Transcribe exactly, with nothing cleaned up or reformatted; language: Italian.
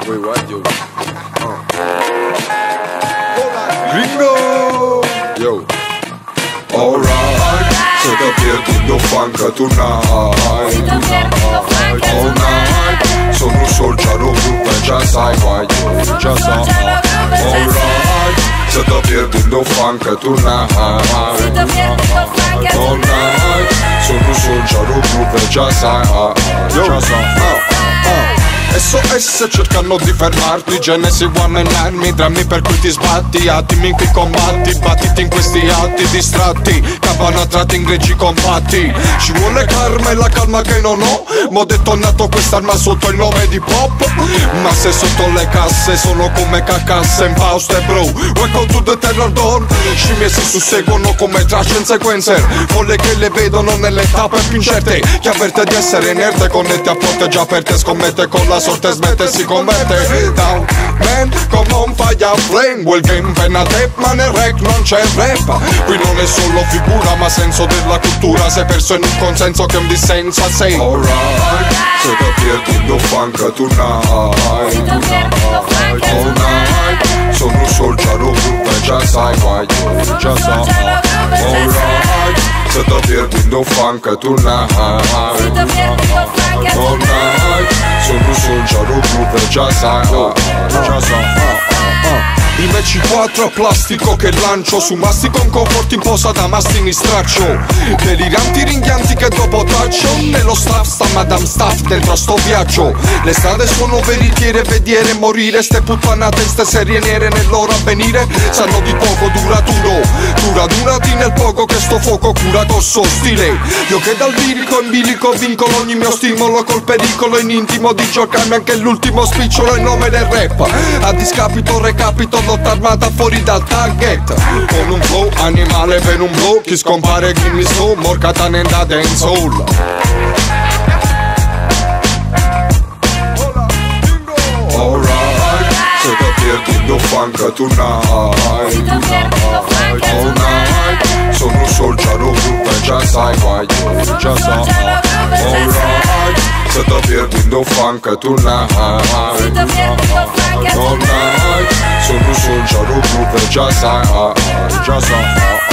Wait, what, yo? Uh. Gringo! Yo. Alright, se te pierdi lo funk tonight. All night, sono un solciaro gruppo, già sai guai, già sai. Alright, se te pierdi lo funk tonight. All night, sono un solciaro gruppo, già sai, già sai. S O S cercano di fermarti, Genesi one and nine, mi drammi per cui ti sbatti, attimi in cui combatti, battiti in questi atti distratti, campana tratti in greci compatti. Ci vuole karma e la calma che non ho, m'ho detonnato quest'arma sotto il nome di pop. Ma se sotto le casse sono come cacasse in Faust e bro, welcome to the terror dawn. Scimmie si susseguono come trash and sequencer, folle che le vedono nelle tappe più incerte. Chi avverte di essere inerte, connette a porte già aperte, scommette con la sorte, smette, si converte. Down, man, come on fire flame. Well game, penna tape, ma nel rec non c'è rap. Qui non è solo figura ma senso della cultura, sei perso in un consenso che un dissenso a sei. Alright, se te pierdi lo funk tonight. All night, sono un solciaro gruppo, già sai guai, già sai. Alright, se te perdi lo funk tonight. All night, sono un solciaro gruppo, già sai, già sai. Il M C quattro a plastico che lancio su masti con conforti in posa da mastini straccio. Deliranti ringhianti che dopo traccio, nello staff sta Madame Staff dentro a sto viaggio. Le strade sono veritiere, vediere morire ste puttanate, ste serie nere nel loro avvenire. Sanno di poco duraturo, dura durati nel poco che sto fuoco cura col suo stile. Io che dal lirico in bilico vincolo ogni mio stimolo col pericolo in intimo di giocarmi anche l'ultimo spicciolo in nome del rap. A discapito recapito lotta armata fuori dal target, con un flow animale per un blow. Chi scompare chi mi sto, morcata nenda dancehall. Alright, se te perdi lo funk tonight. All night, sono un solciaro gruppo, già sai guai, già sai. Alright, se te perdi lo funk tonight. All night, sono un solciaro gruppo, già sai, già sai.